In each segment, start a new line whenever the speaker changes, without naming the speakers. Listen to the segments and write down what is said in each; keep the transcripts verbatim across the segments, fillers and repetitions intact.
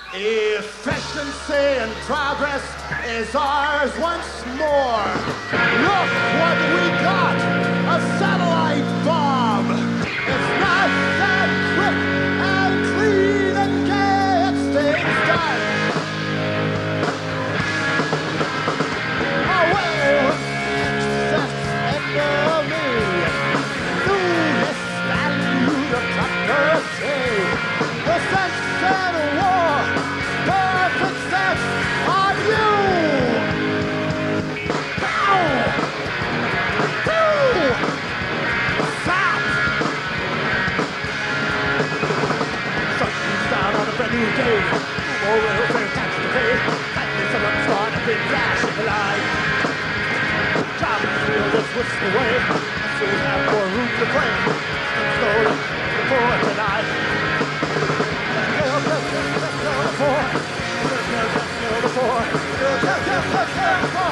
Efficiency and progress is ours once more. Look what we got, a satellite bomb. It's nice and quick and clean and gets things done. Away with excess enemy. Newness value of accuracy. The sense and war, perfect sense on you. Pow! Woo! Stop! Sun's down on a brand new day. More welfare tax to pay. Lightning someone's gonna big flash in the light. Job and feel this whisked away. Soon have more room to play. Stolen before tonight. Kill, kill, kill, kill, kill the four. Kill, kill, kill, kill the four. Kill, kill, kill, kill, kill the four.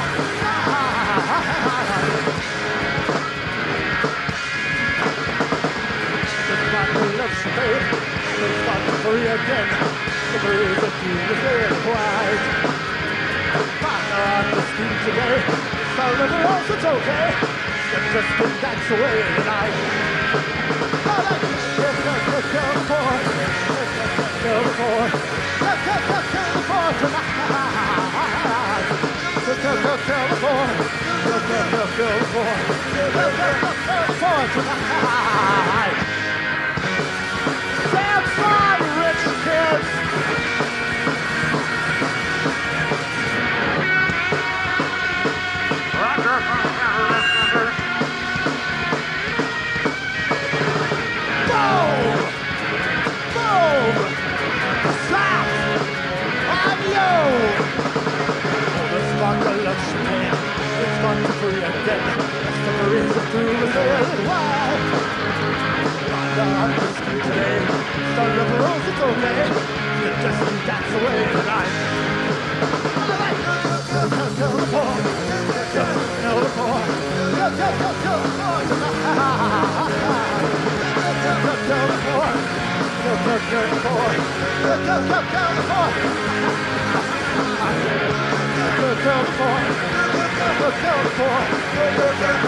This body loves to pay. This body free again. The birds of doom is there to quiet. Partner on the street today. Tell them else it's okay. Step just to dance away tonight. Kill, kill, kill, kill the four. Kill the four. Kill, kill, kill, kill the four tonight. Kill, kill, kill, kill the four. Kill, kill, kill, kill the four. Kill, kill, kill, kill the four tonight. Dance on, rich kids. Boom! Boom! Slap! On you! Oh, the sparkle of champagne, it's gone to free again. The Marines are through the very wide. Rhonda on the street today, start of the rose, it's okay. You just dance away tonight. Kill, kill, kill the poor. Kill, kill the poor. Kill, kill, kill, kill the poor tonight. Kill, kill, kill the poor. Kill, kill, kill the poor. Kill, kill, kill, kill the poor. Kill, kill, kill the poor. Kill, kill, kill the poor. Kill, kill, kill